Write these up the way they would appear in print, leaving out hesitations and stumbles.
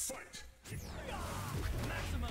Fight! Maximum!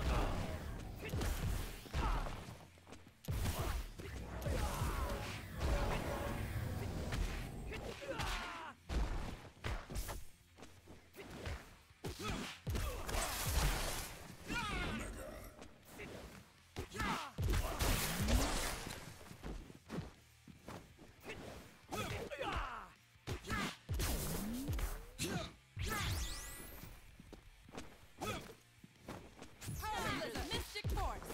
Mystic Force!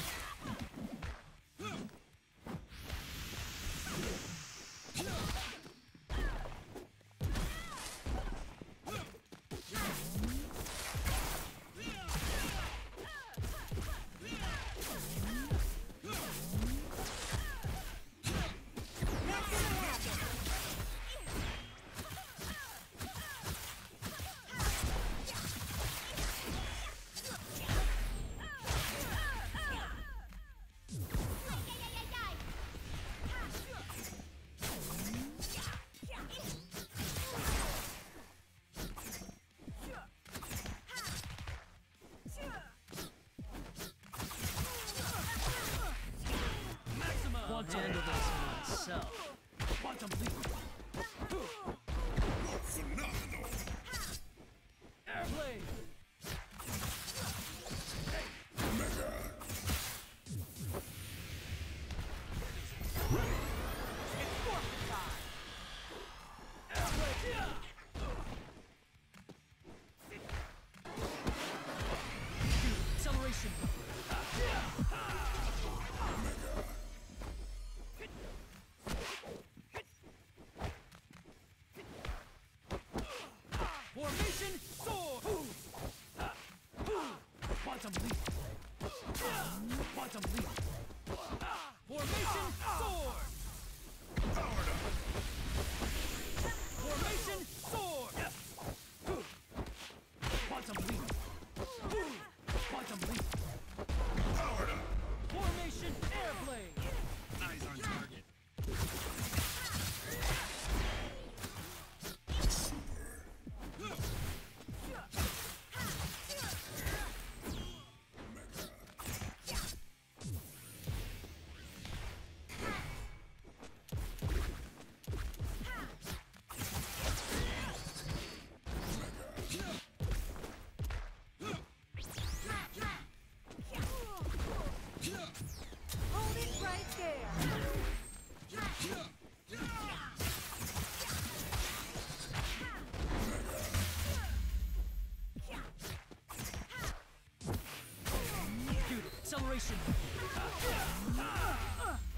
I'll handle this myself. Quantum leap. Phenomenal! Airblade. Mega! Acceleration. Formation sword. Quantum leap. Quantum leap. Formation sword. Powered up! Formation sword. Quantum leap. Quantum leap. Powered up! Formation airblade. Eyes on target. Hold it right there! Dude, acceleration.